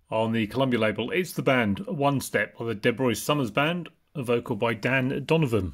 On the Columbia label, it's the band One Step by the Debroy Summers Band, a vocal by Donovan.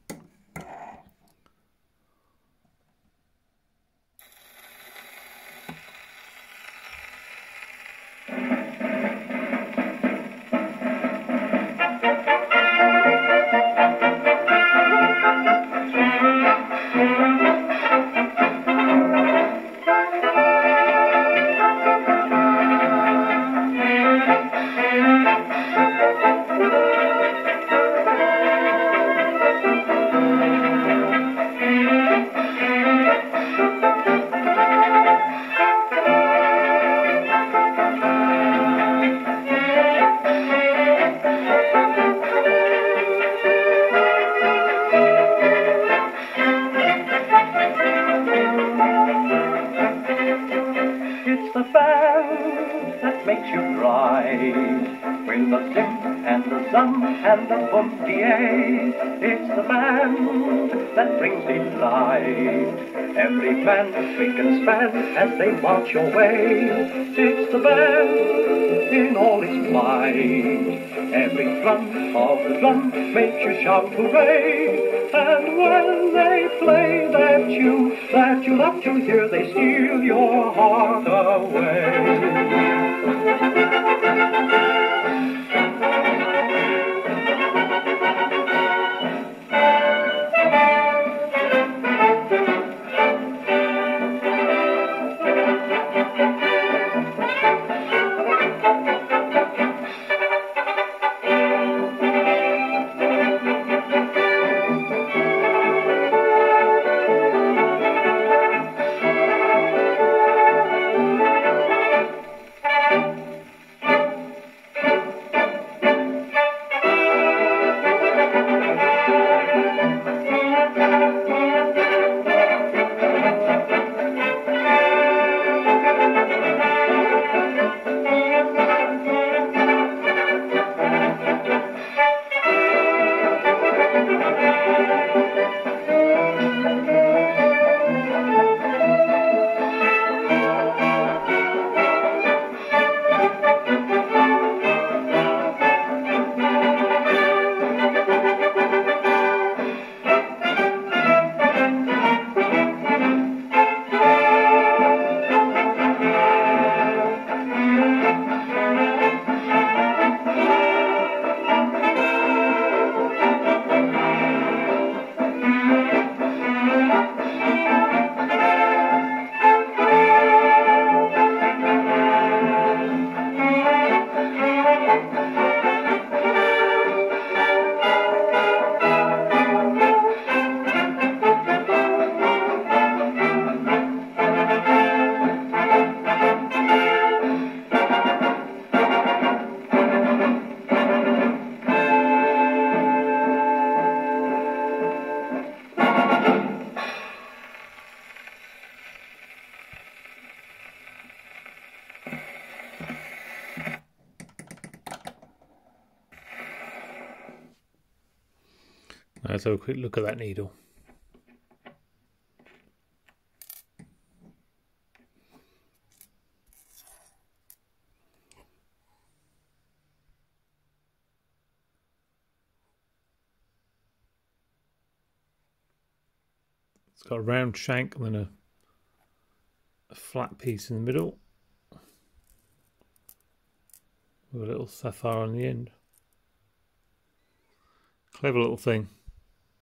It's the band that makes you cry, with the sim and the zum and the boom-de-ay. It's the band that brings delight. Every man, spick and span, as they march your way. It's the band in all its might. Every drum of the drum makes you shout hooray. And when they play that tune that you love to hear, they steal your heart away. Let's have a quick look at that needle. It's got a round shank and then a flat piece in the middle with a little sapphire on the end. Clever little thing.